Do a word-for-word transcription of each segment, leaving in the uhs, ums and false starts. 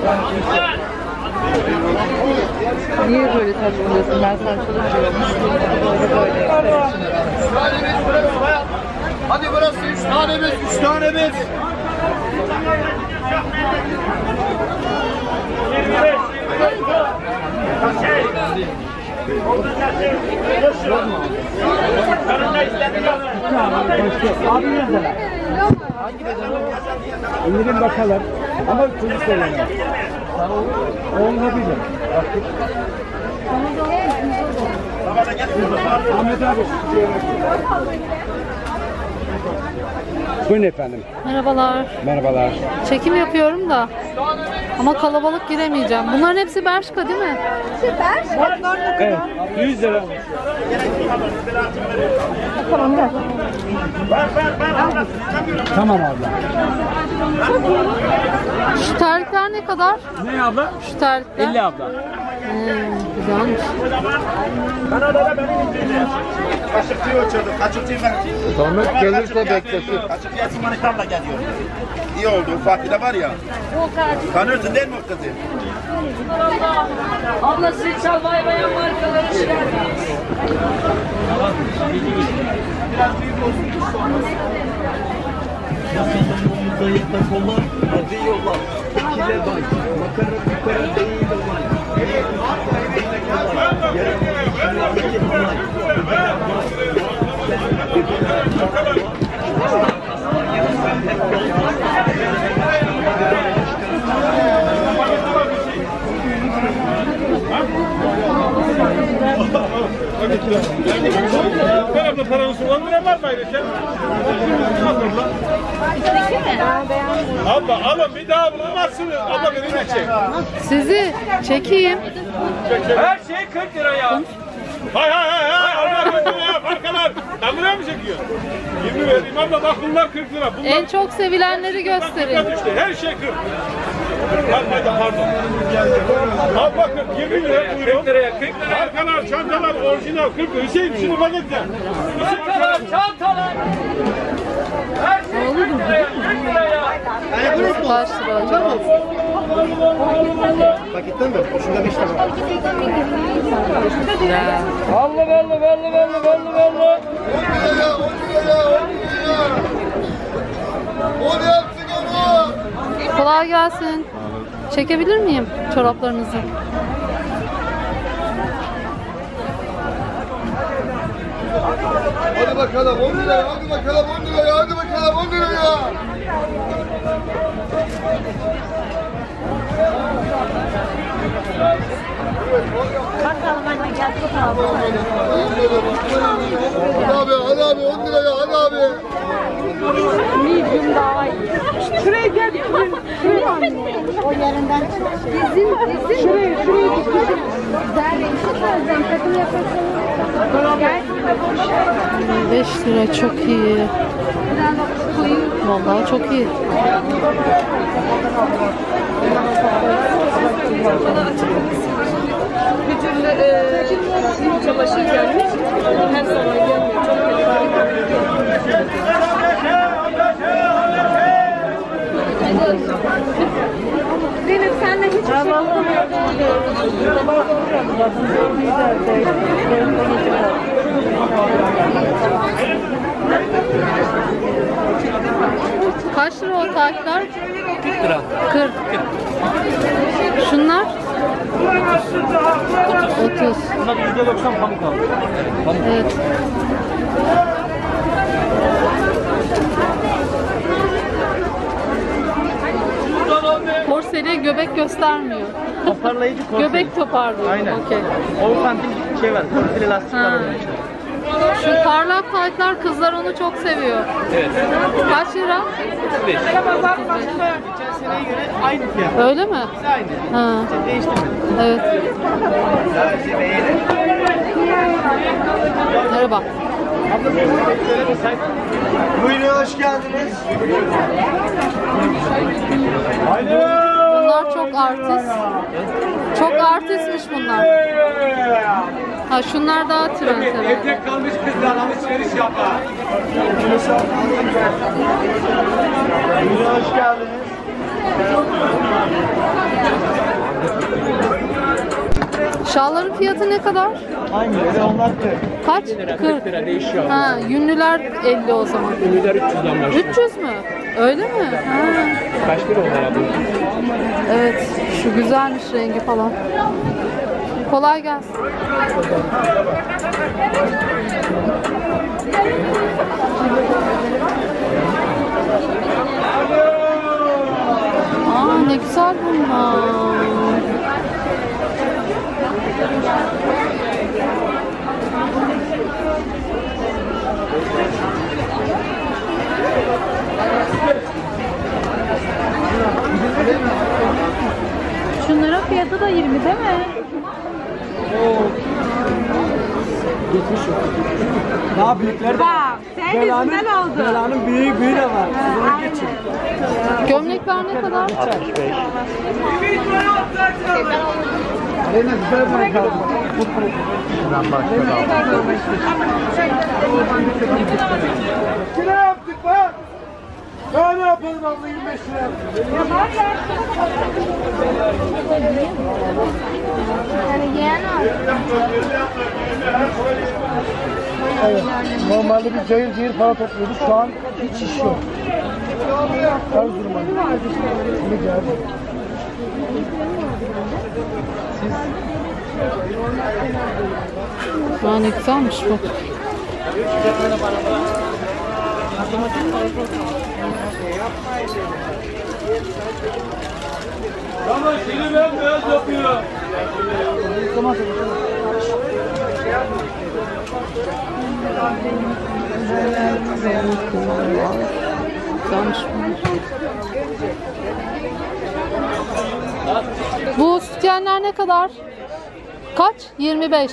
Niye böyle saçmalıyorsun? Ben saçmalıyormuşum. Böyle böyle. Hadi burası üç tane biz, üç tane biz. Abi neredeler? İndirin bakalım. Ama çocuk söylemem. Olabilir. Ahmet abi. Buyurun efendim. Merhabalar. Merhabalar. Çekim yapıyorum da. Ama kalabalık giremeyeceğim. Bunların hepsi Bershka değil mi? Evet. yüz lira. Tamam gel. Tamam abla. Şu terlikler ne kadar? Ne abla? Şu terlikler. elli abla. Hmm, güzelmiş. Kaşıkçıyı uçurdum, kaşıkçıyı ben. Sonra gelirse beklesin. Kaşıkçıya Simanitan'la geliyor. İyi oldu, Fatih de var ya. Tanıyorsun değil mi o kızı? Abla siz çalmaya bayan markaları çıkardınız. Biraz büyük olsun sonra. Zayıfta kollar, acı yollar. İkile bay, makara makara değil olay. Ben abla paranı sulandıran var mı ayrıca? Abla alın bir daha bulunmazsınız. Abla beni de çek. Sizi çekeyim. Her şey kırk lira ya. Hay hay hay hay. Abla kırk lira ya. Markalar. Sen buraya mı çekiyorsun? yirmi vereyim abla bak bunlar kırk lira. Bunlar En çok sevilenleri gösterin. işte. Her şey kırk. Pardon pardon. Abla kırk yirmi lira buyurun. kırk liraya kırk lira. Markalar, çantalar orijinal kırk lira. Hüseyin şunu bak et sen. Çantalar, çantalar. Her şey kırk liraya, kırk liraya. Kaç lira acaba? Paketten mi? Şurada beş tane. Ya. Vallahi vallahi vallahi vallahi vallahi vallahi. Onu yaptık onu. Kolay gelsin. Çekebilir miyim çoraplarınızı? Hadi bakalım on liraya, hadi bakalım on liraya, hadi bakalım on liraya. Bakalım anne gel tutalım. Hadi abi, hadi abi on liraya, hadi abi. Medium daha iyi. Şuraya gel. Şuraya anne. O yerinden dizin dizin. Şuraya şuraya dizin. Güzel bir şey söyleyeceğim. Takım yapasın. Gel. beş lira çok iyi. Vallahi çok iyi. Bir türlü e, çamaşır gelmiş. Her zaman gelmiyor. Zeynep senle hiçbir şey Kaç lira o takipler? kırk lira. kırk. Şunlar? otuz. Bunlar yüzde doksan pamuk aldı. Evet. Korseli göbek göstermiyor. Toparlayıcı korse. Göbek toparlıyor. Aynen. Okey. on santim şey var. Korseli lastik Ha. var onun içinde. Şu parlak taytlar kızlar onu çok seviyor. Evet. Kaç lira? otuz beş. Geçen seneye göre aynı fiyat. Öyle mi? Aynı. Ha. Değiştirmedi. Evet. Merhaba. Buyurun hoş geldiniz. Bunlar çok artist. Çok artistmiş bunlar. Ha şunlar daha trend herhalde. Evde kalmış kızlar alışveriş yapar. Buyurun hoş geldiniz. Şalların fiyatı ne kadar? Aynı öyle onlar da. Kaç? kırk lira değişiyor. Ha, yünlüler elli o zaman. Ünlüler üç yüzden başlıyor. üç yüz mü? Öyle mi? Ha. Kaç lira onlar abi? Evet, şu güzelmiş rengi falan. Kolay gelsin. Aa, ne güzel bunlar. Şunların fiyatı da yirmi değil mi? Daha büyükler de Bak, sen Belanın, yüzünden oldu. belanın büyüğü büyüğü de var. Bunu geçin. Gömlekler ne kadar? altmış beş. Aleyna güzel bir kaldı. Şuradan başka kaldı. Ne yaptık lan? Daha ne yapalım abla yirmi beş lira? Yani yeğen al. Evet. Normalde biz cayır cayır para topluyorduk. Şu an hiç iş yok. Erzurum'a. Ne geldi? Aa, ne güzelmiş bu. Ama şimdi ben beyaz yapıyor. Güzelmiş bu. Bu sütyenler ne kadar? Kaç? yirmi beş.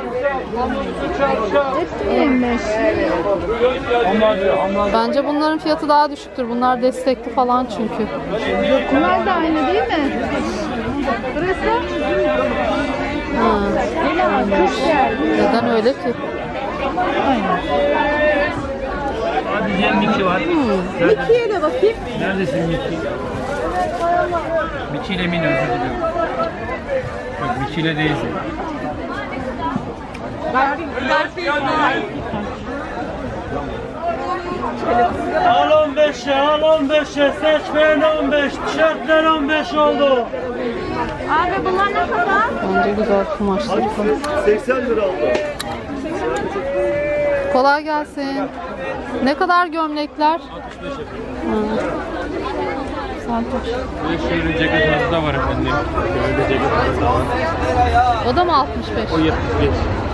yirmi beş. Bence bunların fiyatı daha düşüktür. Bunlar destekli falan çünkü. Bunlar da aynı değil mi? Burası? Ha. Kuş geldi. Neden öyle ki? Hadi diyelim Miki var. Mickey'e de bakayım. Neredesin Miki? Miki ile Mini özür diliyorum. Yok Miki ile değilsin. Al on beşe, al on beşe, seçmeyen on beş, tişörtler on beş oldu. Abi bunlar ne kadar? Bence güzel kumaşları falan. seksen lira oldu. Kolay gelsin. Ne kadar gömlekler? altmış beş yapıyor. Şehrin ceketiniz de var efendim. Şehirde ceketiniz de var. O da mı altmış beş? O yetmiş beş.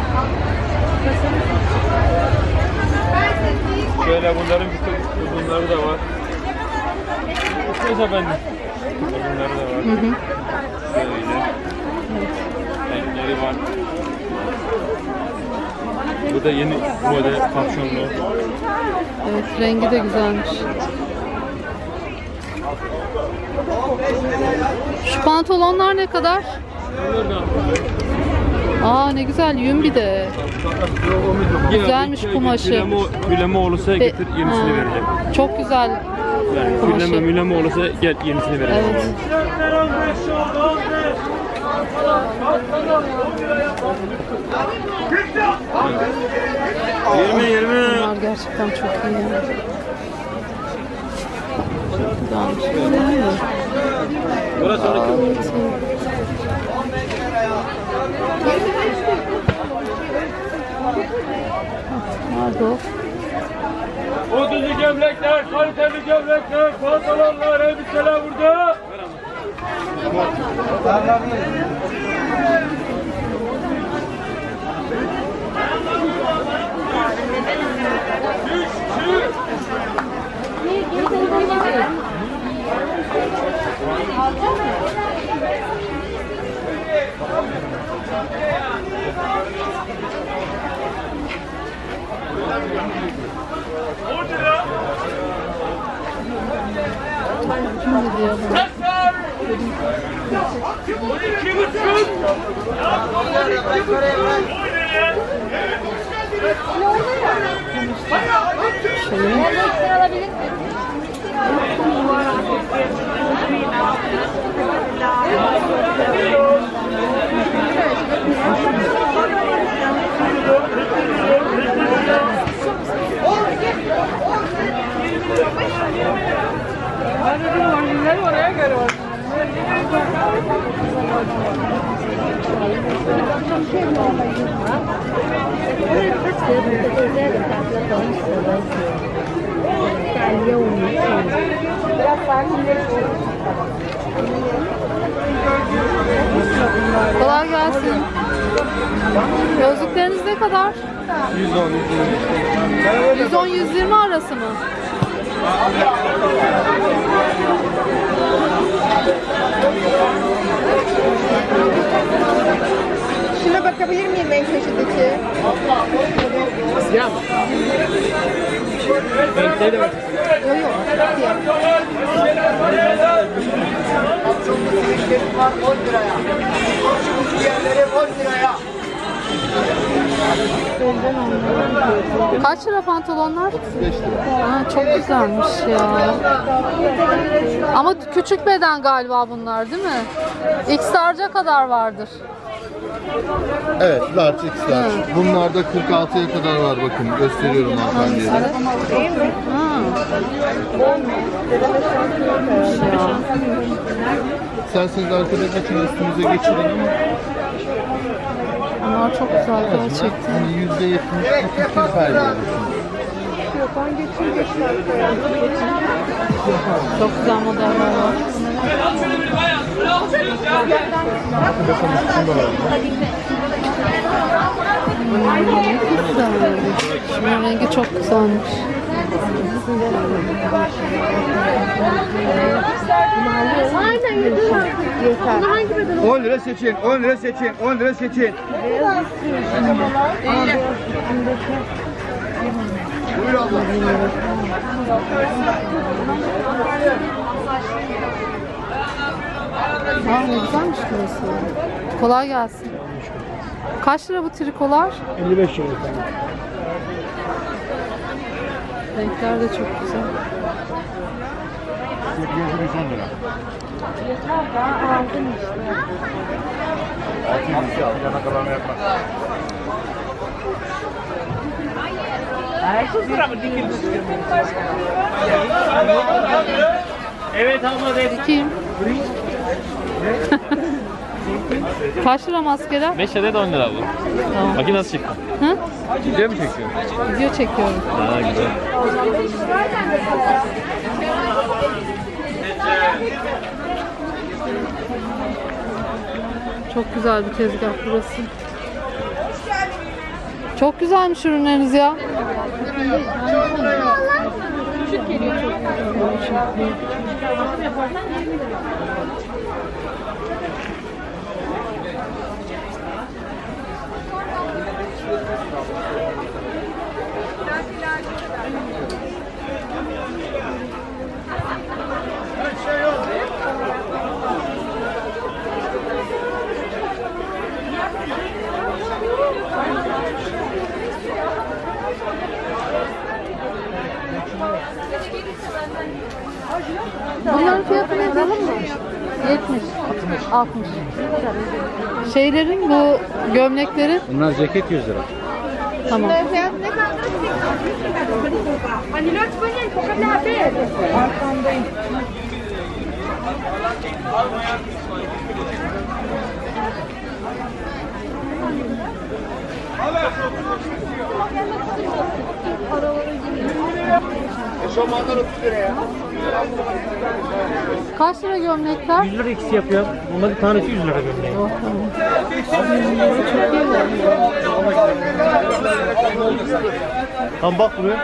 Şöyle bunların bir tık uzunları da var. Neyse efendim. Uzunları da var. Hı hı. Böyle. Renkleri var. Bu da yeni model kapşonlu. Evet, rengi de güzelmiş. Şu pantolonlar ne kadar? Aa, ne güzel, yün bir de. Güzelmiş kumaşı. Güleme, güleme olursa Be- getir yenisini Ha, vereceğim. Çok güzel Yani kumaşı. güleme müleme olursa gel yenisini vereceğim. Evet. Tişörtler on beş oldu, on beş. yirmi yirmi. Bunlar gerçekten çok iyi. Yani. Çok güzelmiş. Burası on iki. Nerede o? Ucuzlu gömlekler, kaliteli gömlekler, pantolonlar, elbiseler burada. Şimdi diyor bana. Şöyle. Ben dedim orijinal oraya göre orijinal. Kolay gelsin. Gözlükleriniz ne kadar? yüz on yüz yirmi arası mı? Şuna bakabilir miyim en köşedeki? Siyah mı? Renkleri de var. Yok yok. Kaç lira pantolonlar? otuz beş lira. Ha, çok güzelmiş ya. Ama küçük beden galiba bunlar değil mi? X large'a kadar vardır. Evet, large, X large. Bunlarda kırk altıya kadar var, bakın gösteriyorum hanımefendiye. Ha. İsterseniz arkada geçin, üstünüze geçirin ama Bunlar çok güzel gerçekten. hani yüzde yetmiş fikir kaybediyorsunuz. Çok güzel modeller var. Hmm, ne güzel. Şunun rengi çok güzelmiş. Aynen yeter. Bunu hangi beden? on lira seçin, on lira seçin, on lira seçin. Buyur abla. Aa, ne güzelmiş burası. Kolay gelsin. Kaç lira bu trikolar? elli beş lira efendim. Renkler de çok güzel. Evet abla dedi. Kim? Kaç lira maskeler? beş adet on lira bu. Tamam. Bakın nasıl çıktı. Hı? Video mu çekiyor? Video çekiyorum. Ha güzel. Çok güzel bir tezgah burası. Çok güzelmiş ürünleriniz ya. Küçük geliyor çok. Bunların fiyatı ne alalım mı? yetmiş. altmış. Şeylerin bu gömleklerin Bunlar ceket yüz lira. tamam. Fiyat ne kadar? Hani lütfen kokabla abi. Arkamdayım. Eşofmanlar otuz liraya. Kaç lira gömlekler? yüz lira ikisi yapıyor. Bunların tanesi yüz lira gömleği. Oh, tamam. Tam bak buraya.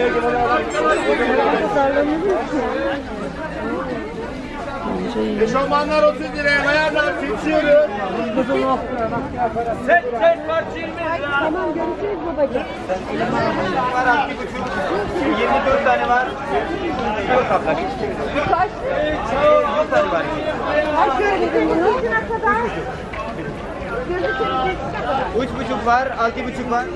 Eşofmanlar otuz liraya. Bayanlar seçiyoruz. Set set var yirmi lira. Tamam görüşürüz babacığım. yirmi dört tane var. Kaç? dört tane var. Kaç gördün bunu? Ne kadar? Üç buçuk var, altı buçuk var.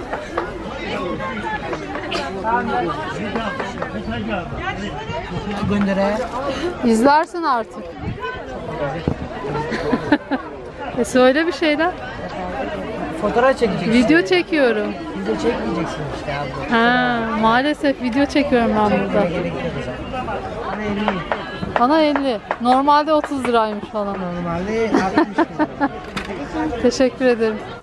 İzlersin artık. e söyle bir şeyler. Fotoğraf çekeceksin. Video çekiyorum. Video çekmeyeceksin işte abla. Ha, maalesef video çekiyorum ben burada. Gerek yok o zaman. Bana elini. Bana elli. Normalde otuz liraymış falan. Normalde altmış lira. Teşekkür ederim.